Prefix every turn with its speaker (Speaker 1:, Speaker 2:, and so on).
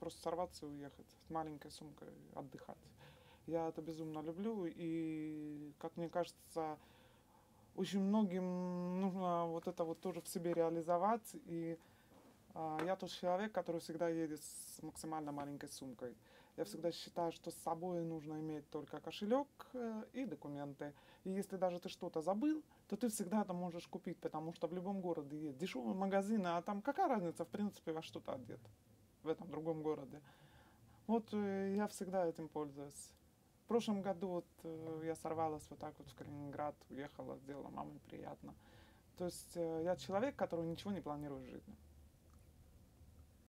Speaker 1: просто сорваться и уехать с маленькой сумкой отдыхать. Я это безумно люблю, и, как мне кажется, очень многим нужно вот это вот тоже в себе реализовать. И я тот человек, который всегда едет с максимально маленькой сумкой. Я всегда считаю, что с собой нужно иметь только кошелек и документы. И если даже ты что-то забыл, то ты всегда это можешь купить, потому что в любом городе есть дешевые магазины, а там какая разница, в принципе, во что ты одет в этом другом городе. Вот я всегда этим пользуюсь. В прошлом году вот я сорвалась вот так вот в Калининград, уехала, сделала маме приятно. То есть я человек, который ничего не планирует в жизни.